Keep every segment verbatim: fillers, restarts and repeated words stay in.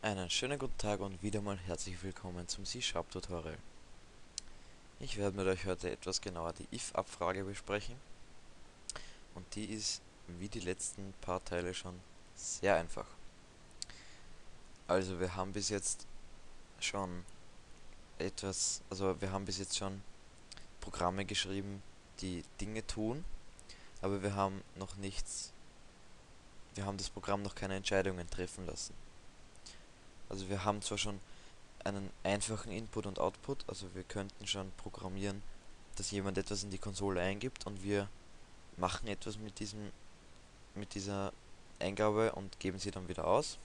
Einen schönen guten Tag und wieder mal herzlich willkommen zum C-Sharp Tutorial. Ich werde mit euch heute etwas genauer die if-Abfrage besprechen und die ist, wie die letzten paar Teile schon, sehr einfach. Also wir haben bis jetzt schon etwas, also wir haben bis jetzt schon Programme geschrieben, die Dinge tun, aber wir haben noch nichts, wir haben das Programm noch keine Entscheidungen treffen lassen. Also wir haben zwar schon einen einfachen Input und Output, also wir könnten schon programmieren, dass jemand etwas in die Konsole eingibt und wir machen etwas mit diesem, mit dieser Eingabe und geben sie dann wieder aus.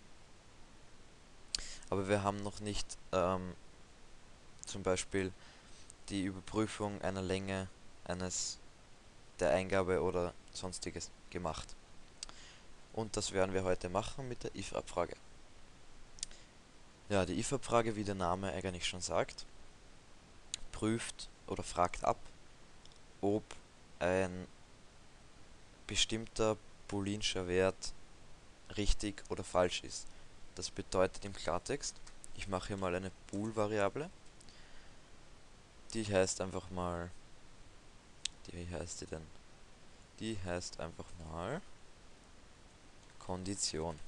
Aber wir haben noch nicht ähm, zum Beispiel die Überprüfung einer Länge eines der Eingabe oder sonstiges gemacht. Und das werden wir heute machen mit der if-Abfrage. Ja, die if-Abfrage, wie der Name eigentlich schon sagt, prüft oder fragt ab, ob ein bestimmter booleanscher Wert richtig oder falsch ist. Das bedeutet im Klartext, ich mache hier mal eine Bool-Variable, die heißt einfach mal, die, wie heißt die denn? Die heißt einfach mal Kondition.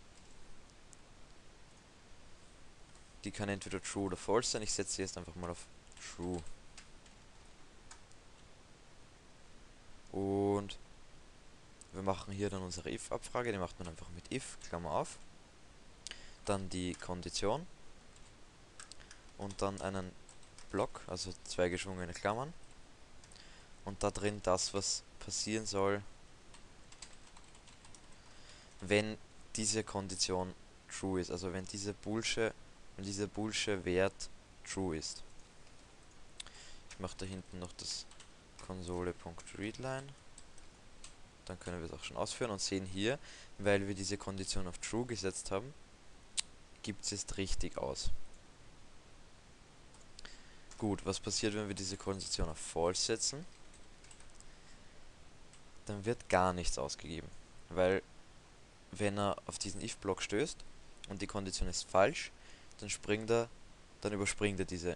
Die kann entweder true oder false sein, ich setze sie jetzt einfach mal auf true. Und wir machen hier dann unsere if-Abfrage, die macht man einfach mit if, Klammer auf, dann die Kondition und dann einen Block, also zwei geschwungene Klammern und da drin das, was passieren soll, wenn diese Kondition true ist, also wenn diese Boolsche, wenn dieser Boolsche Wert true ist. Ich mache da hinten noch das Konsole.readline, dann können wir es auch schon ausführen und sehen hier, weil wir diese Kondition auf true gesetzt haben, gibt es jetzt richtig aus. Gut, was passiert, wenn wir diese Kondition auf false setzen? Dann wird gar nichts ausgegeben, weil wenn er auf diesen if-Block stößt und die Kondition ist falsch, dann springt er, dann überspringt er diese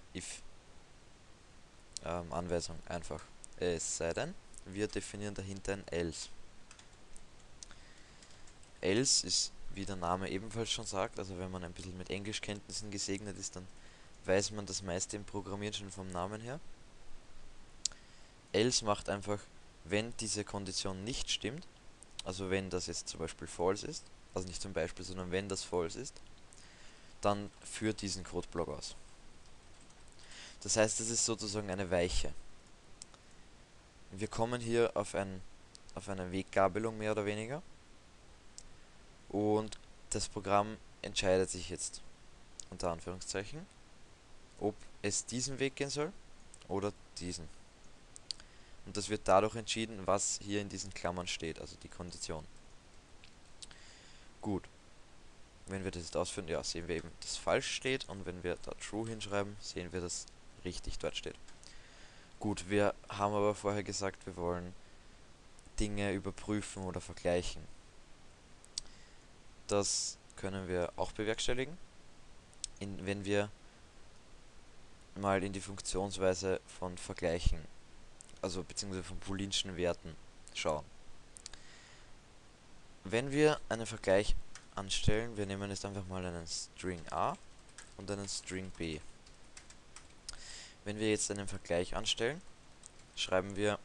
if-Anweisung ähm, einfach. Es sei denn, wir definieren dahinter ein else. Else ist, wie der Name ebenfalls schon sagt, also wenn man ein bisschen mit Englischkenntnissen gesegnet ist, dann weiß man das meiste im Programmieren schon vom Namen her. Else macht einfach, wenn diese Kondition nicht stimmt, also wenn das jetzt zum Beispiel false ist, also nicht zum Beispiel, sondern wenn das false ist, dann führt diesen Codeblock aus. Das heißt, es ist sozusagen eine Weiche. Wir kommen hier auf, ein, auf eine Weggabelung mehr oder weniger und das Programm entscheidet sich jetzt, unter Anführungszeichen, ob es diesen Weg gehen soll oder diesen. Und das wird dadurch entschieden, was hier in diesen Klammern steht, also die Kondition. Gut. Wenn wir das jetzt ausführen, ja, sehen wir eben, dass falsch steht und wenn wir da true hinschreiben, sehen wir, dass richtig dort steht. Gut, wir haben aber vorher gesagt, wir wollen Dinge überprüfen oder vergleichen. Das können wir auch bewerkstelligen, in, wenn wir mal in die Funktionsweise von Vergleichen, also beziehungsweise von booleanschen Werten schauen. Wenn wir einen Vergleich anstellen, wir nehmen jetzt einfach mal einen String a und einen String b. Wenn wir jetzt einen Vergleich anstellen, schreiben wir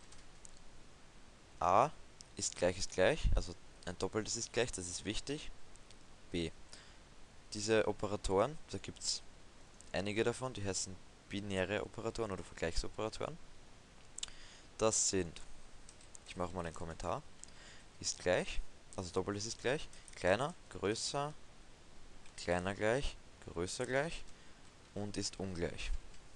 a ist gleich ist gleich, also ein doppeltes ist gleich, das ist wichtig, b. Diese Operatoren, da gibt es einige davon, die heißen binäre Operatoren oder Vergleichsoperatoren. Das sind, ich mache mal einen Kommentar, ist gleich, also doppeltes ist gleich, kleiner, größer, kleiner gleich, größer gleich und ist ungleich.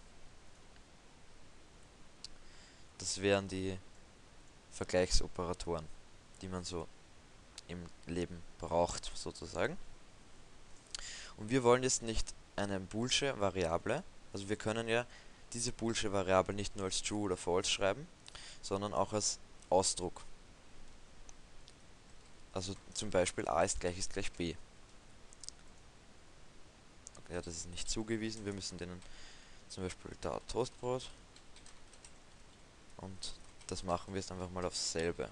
Das wären die Vergleichsoperatoren, die man so im Leben braucht, sozusagen. Und wir wollen jetzt nicht eine boolsche Variable, also wir können ja diese boolsche Variable nicht nur als true oder false schreiben, sondern auch als Ausdruck. Also zum Beispiel a ist gleich ist gleich b. ja, das ist nicht zugewiesen. Wir müssen denen zum Beispiel da Toastbrot, und das machen wir jetzt einfach mal aufs selbe.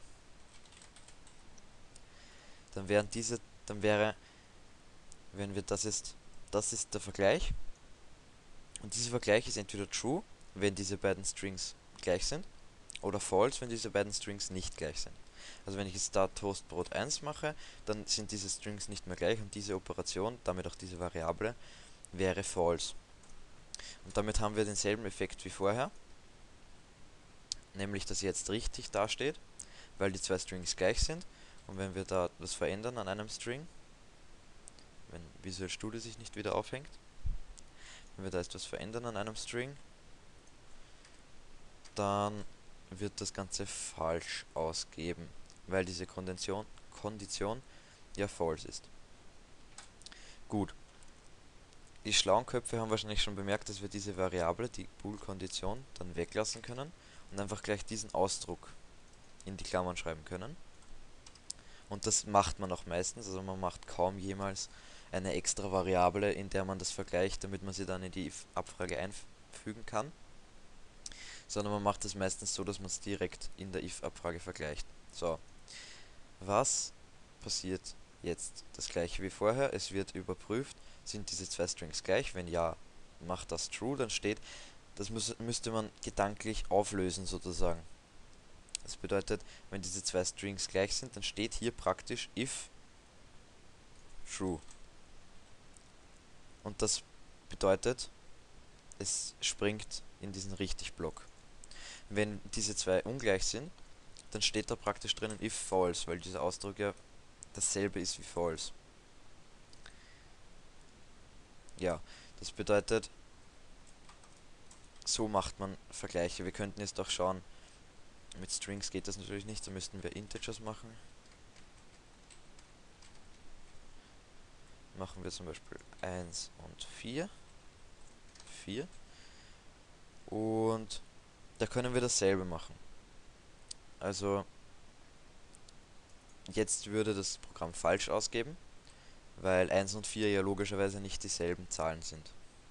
Dann wären diese, dann wäre, wenn wir das ist, das ist der Vergleich, und dieser Vergleich ist entweder true, wenn diese beiden Strings gleich sind, oder false, wenn diese beiden Strings nicht gleich sind. Also wenn ich jetzt da Toastbrot eins mache, dann sind diese Strings nicht mehr gleich und diese Operation, damit auch diese Variable, wäre false. Und damit haben wir denselben Effekt wie vorher, nämlich dass jetzt richtig dasteht, weil die zwei Strings gleich sind. Und wenn wir da was verändern an einem String, wenn Visual Studio sich nicht wieder aufhängt, wenn wir da etwas verändern an einem String, dann wird das Ganze falsch ausgeben, weil diese Kondition, Kondition ja false ist. Gut. Die schlauen Köpfe haben wahrscheinlich schon bemerkt, dass wir diese Variable, die Bool-Kondition, dann weglassen können und einfach gleich diesen Ausdruck in die Klammern schreiben können. Und das macht man auch meistens, also man macht kaum jemals eine extra Variable, in der man das vergleicht, damit man sie dann in die if-Abfrage einfügen kann, sondern man macht es meistens so, dass man es direkt in der if-Abfrage vergleicht. So, was passiert jetzt? Das gleiche wie vorher, es wird überprüft, sind diese zwei Strings gleich? Wenn ja, macht das true, dann steht, das muss, müsste man gedanklich auflösen sozusagen. Das bedeutet, wenn diese zwei Strings gleich sind, dann steht hier praktisch if true. Und das bedeutet, es springt in diesen Richtig-Block. Wenn diese zwei ungleich sind, dann steht da praktisch drinnen if false, weil dieser Ausdruck ja dasselbe ist wie false. Ja, das bedeutet, so macht man Vergleiche. Wir könnten jetzt auch schauen, mit Strings geht das natürlich nicht, da müssten wir Integers machen. Machen wir zum Beispiel eins und vier. vier. Und da können wir dasselbe machen. Also, jetzt würde das Programm falsch ausgeben, weil eins und vier ja logischerweise nicht dieselben Zahlen sind.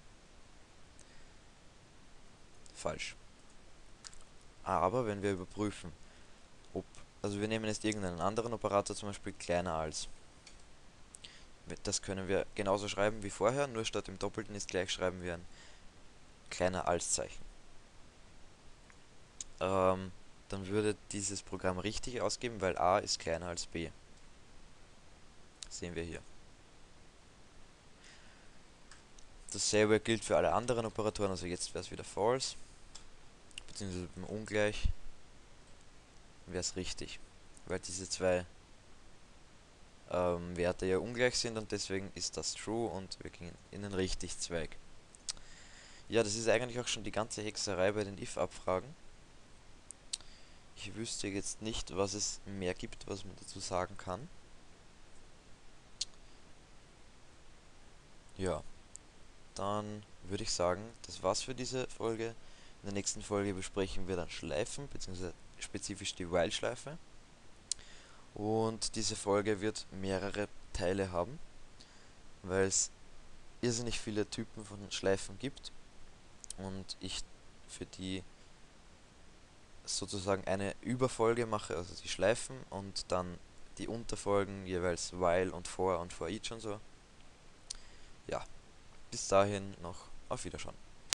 Falsch. Aber wenn wir überprüfen, ob, also wir nehmen jetzt irgendeinen anderen Operator, zum Beispiel kleiner als. Das können wir genauso schreiben wie vorher, nur statt im Doppelten ist gleich schreiben wir ein kleiner als Zeichen. Ähm, dann würde dieses Programm richtig ausgeben, weil a ist kleiner als b. Sehen wir hier. Dasselbe gilt für alle anderen Operatoren, also jetzt wäre es wieder false, beziehungsweise beim Ungleich wäre es richtig, weil diese zwei ähm, Werte ja ungleich sind und deswegen ist das true und wir gehen in den Richtig-Zweig. Ja, das ist eigentlich auch schon die ganze Hexerei bei den if-Abfragen. Ich wüsste jetzt nicht, was es mehr gibt, was man dazu sagen kann. Ja, dann würde ich sagen, das war's für diese Folge. In der nächsten Folge besprechen wir dann Schleifen, beziehungsweise spezifisch die While-Schleife. Und diese Folge wird mehrere Teile haben, weil es irrsinnig viele Typen von Schleifen gibt und ich für die sozusagen eine Überfolge mache, also die Schleifen und dann die Unterfolgen jeweils While und For und For Each und so. Ja, bis dahin noch auf Wiederschauen.